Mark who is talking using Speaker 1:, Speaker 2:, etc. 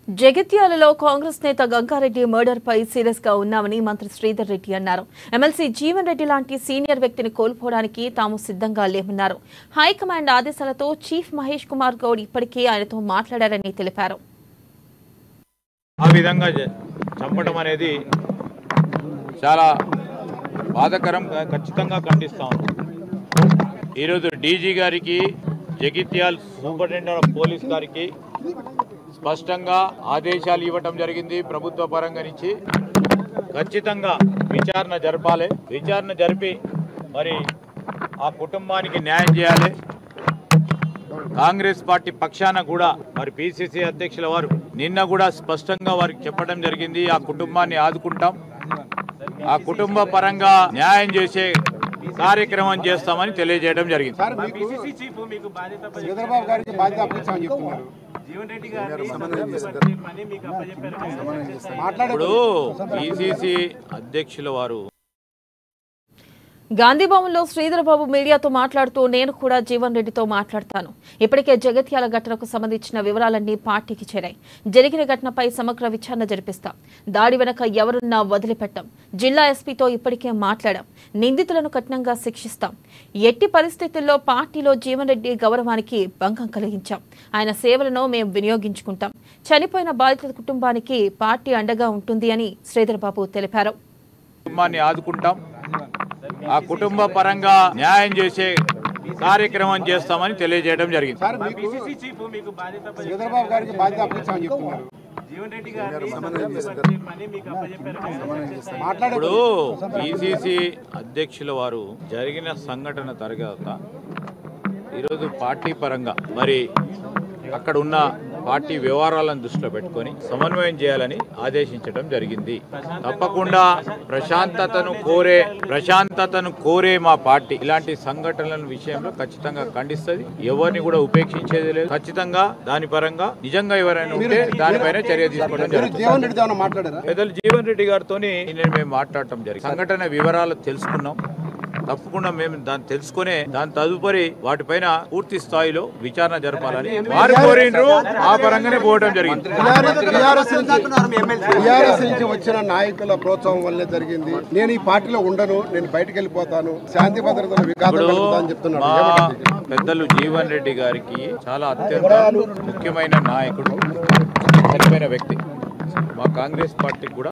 Speaker 1: జగిత్యాలలో కాంగ్రెస్ నేత గంగారెడ్డి మర్డర్ పై సీరియస్ గా ఉన్నామని మంత్రి శ్రీధర్ రెడ్డి అన్నారు. ఎమ్మెల్సీ జీవన్ రెడ్డి లాంటి సీనియర్ వ్యక్తిని కోల్పోవడానికి తాము సిద్ధంగా లేమన్నారు. హైకమాండ్ ఆదేశాలతో చీఫ్ మహేష్ కుమార్ గౌడ్ ఇప్పటికే ఆయనతో మాట్లాడారని తెలిపారు.
Speaker 2: ఆ విధంగా చంపడం అనేది చాలా బాధాకరం, ఖచ్చితంగా ఖండిస్తాం. ఈరోజు డీజీ గారికి, జగిత్యాల సూపరింటెండెంట్ ఆఫ్ పోలీస్ గారికి స్పష్టంగా ఆదేశాలు ఇవ్వటం జరిగింది. ప్రభుత్వ పరంగా నుంచి ఖచ్చితంగా విచారణ జరపాలి. విచారణ జరిపి మరి ఆ కుటుంబానికి న్యాయం చేయాలి. కాంగ్రెస్ పార్టీ పక్షాన కూడా మరి పిసిసి అధ్యక్షుల వారు నిన్న కూడా స్పష్టంగా వారికి చెప్పడం జరిగింది. ఆ కుటుంబాన్ని ఆదుకుంటాం, ఆ కుటుంబ పరంగా న్యాయం చేసే కార్యక్రమం చేస్తామని తెలియజేయడం జరిగింది. ఇప్పుడు పిసిసి అధ్యక్షుల వారు
Speaker 1: గాంధీభవన్లో శ్రీధర్ బాబు మీడియాతో మాట్లాడుతూ నేను కూడా జీవన్ రెడ్డితో మాట్లాడతాను. ఇప్పటికే జగిత్యాల ఘటనకు సంబంధించిన వివరాలన్నీ పార్టీకి చేరాయి. జరిగిన ఘటనపై సమగ్ర విచారణ జరిపిస్తాం. దాడి వెనక ఎవరున్నా వదిలిపెట్టాం. జిల్లా ఎస్పీతో ఇప్పటికే మాట్లాడాం. నిందితులను కఠినంగా శిక్షిస్తాం. ఎట్టి పరిస్థితుల్లో పార్టీలో జీవన్ రెడ్డి గౌరవానికి భంగం కలిగించాం. ఆయన సేవలను మేము వినియోగించుకుంటాం. చనిపోయిన బాధితుల కుటుంబానికి పార్టీ అండగా ఉంటుంది అని శ్రీధర్ బాబు తెలిపారు.
Speaker 2: కుటుంబాన్ని ఆదుకుంటాం, ఆ కుటుంబ పరంగా న్యాయం చేసే కార్యక్రమం చేస్తామని తెలియజేయడం జరిగింది. ఇప్పుడు పిసిసి అధ్యక్షుల వారు జరిగిన సంఘటన తర్వాత ఈరోజు పార్టీ పరంగా మరి అక్కడ ఉన్న పార్టీ వ్యవహారాలను దృష్టిలో పెట్టుకొని సమన్వయం చేయాలని ఆదేశించడం జరిగింది. తప్పకుండా ప్రశాంతతను కోరే మా పార్టీ ఇలాంటి సంఘటనల విషయంలో ఖచ్చితంగా ఖండిస్తుంది. ఎవరిని కూడా ఉపేక్షించేది లేదు. ఖచ్చితంగా దాని పరంగా నిజంగా ఎవరైనా ఉంటే దానిపైన చర్య తీసుకోవడం జరుగుతుంది. పెద్దలు జీవన్ రెడ్డి గారితో మేము మాట్లాడటం జరిగింది. సంఘటన వివరాలు తెలుసుకున్నాం. తప్పకుండా మేము దాన్ని తెలుసుకునే దాని తదుపరి వాటిపైన పూర్తి స్థాయిలో విచారణ జరపాలని వారు కోరిండ్రు. ఆ పరంగానే పోవడం జరిగింది.
Speaker 3: టీఆర్ఎస్ నుంచి వచ్చిన నాయకుల ప్రోత్సాహం వల్లే జరిగింది. నేను ఈ పార్టీలో ఉండను, నేను బయటకు వెళ్ళిపోతాను, శాంతి భద్రతల వికాసం చెప్తున్నాను.
Speaker 2: పెద్దలు జీవన్ రెడ్డి గారికి చాలా అత్యంత ముఖ్యమైన నాయకుడు, చనిపోయిన వ్యక్తి. మా కాంగ్రెస్ పార్టీకి కూడా